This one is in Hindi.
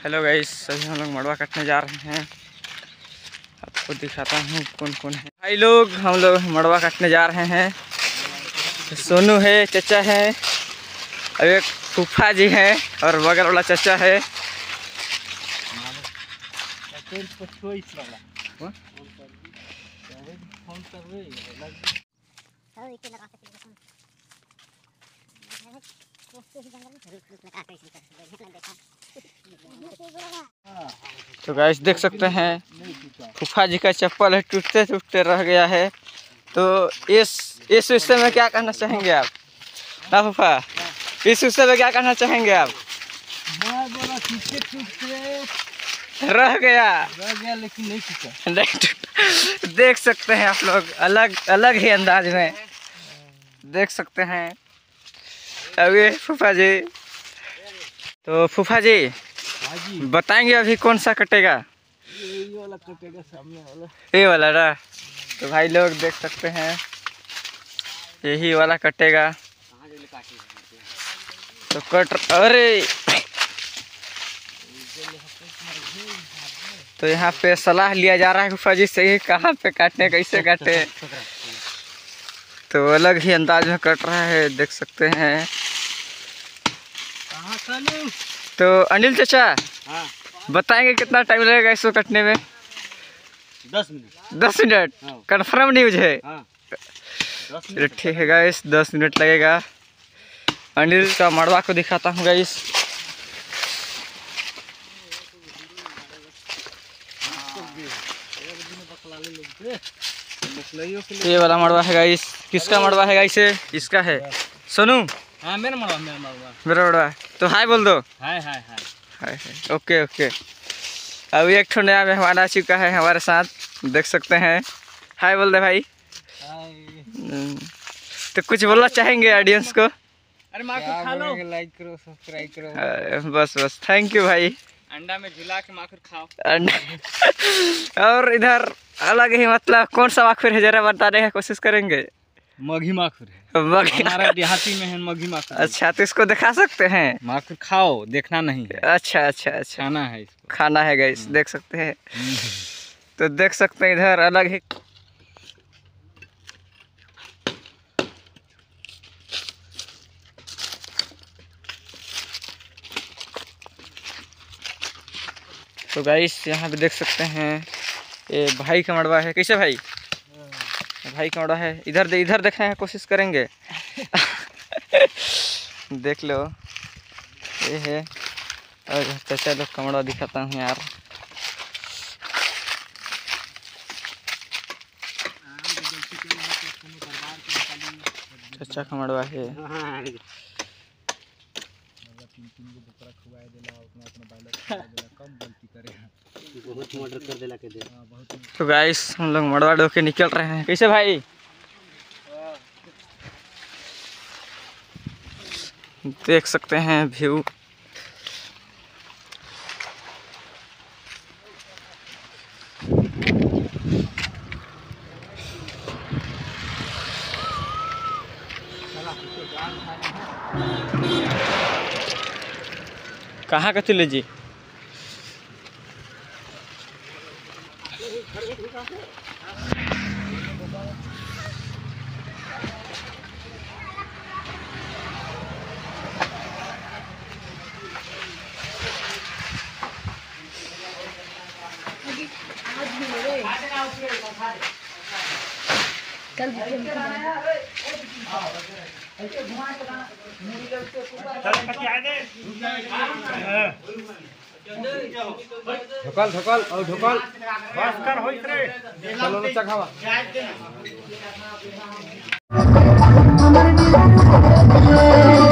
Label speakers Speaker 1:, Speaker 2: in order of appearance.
Speaker 1: हेलो गाइस, सभी हम लोग मड़वा काटने जा रहे हैं। आपको दिखाता हूँ कौन कौन है भाई लोग। हम लोग मड़वा काटने जा रहे हैं। सोनू है, चचा है, और एक फूफा जी है और बगल वाला चचा है। तो गाइस देख सकते हैं फूफा जी का चप्पल है, टूटते टूटते रह गया है। तो इस विषय में क्या कहना चाहेंगे आप? ना फूफा, इस विषय में क्या कहना चाहेंगे आप? रह गया लेकिन नहीं टूटा। देख सकते हैं आप लोग, अलग अलग ही अंदाज में देख सकते हैं। अभी फूफा जी, तो फूफा जी बताएंगे अभी कौन सा कटेगा?
Speaker 2: ये वाला कटेगा, सामने वाला,
Speaker 1: ये वाला ना। तो भाई लोग देख सकते हैं यही वाला कटेगा। तो अरे तो यहाँ पे सलाह लिया जा रहा है फूफा जी से कहाँ पे काटने, कैसे काटे। तो अलग ही अंदाज में कट रहा है, देख सकते हैं। तो अनिल चाचा,
Speaker 2: हाँ,
Speaker 1: बताएंगे कितना टाइम लगेगा इसको कटने में?
Speaker 2: 10 मिनट।
Speaker 1: 10 मिनट कंफर्म न्यूज है?
Speaker 2: हाँ,
Speaker 1: ठीक है गाइस, 10 मिनट लगेगा। अनिल का मड़वा को दिखाता हूँ गाइस। ये वाला मड़वा है गाइस। किसका मड़वा है गाइस? इसका है। सोनू,
Speaker 2: हाँ, मेरा मड़वा।
Speaker 1: मेरा मड़वा। तो हाय बोल दो।
Speaker 2: हाय।
Speaker 1: हाय। ओके। अभी एक ठो नया मेहमान आ चुका है हमारे साथ, देख सकते हैं। हाय बोल दे भाई। तो कुछ बोलना चाहेंगे ऑडियंस को?
Speaker 2: अरे माखुर खा लो, लाइक करो, सब्सक्राइब करो।
Speaker 1: बस थैंक यू भाई।
Speaker 2: अंडा में झुला के माखुर खाओ।
Speaker 1: और इधर अलग ही, मतलब कौन सा माखुर है जरा बताने की कोशिश करेंगे।
Speaker 2: मघी माखुर है, हमारा देहाती में है मघी माखुर।
Speaker 1: अच्छा, तो इसको दिखा सकते हैं?
Speaker 2: माखुर खाओ, देखना नहीं है।
Speaker 1: अच्छा,
Speaker 2: खाना है इसको,
Speaker 1: खाना है गाइस, देख सकते हैं। तो देख सकते हैं इधर अलग ही। तो गाइस यहाँ पे देख सकते हैं ये भाई का मड़वा है। कैसे भाई? भाई का मड़वा है। इधर देखने की कोशिश करेंगे। देख लो, ये है। और चाचा लोग का मड़वा दिखाता हूँ यार। चाचा का मड़वा है। तो गाइस हम लोग मड़वा ढो के निकल रहे हैं। कैसे भाई? देख सकते हैं व्यू। कहाँ का चले जी?
Speaker 2: ढोकल बस कर होइत रे। चलो ना चखावा।
Speaker 3: हमारे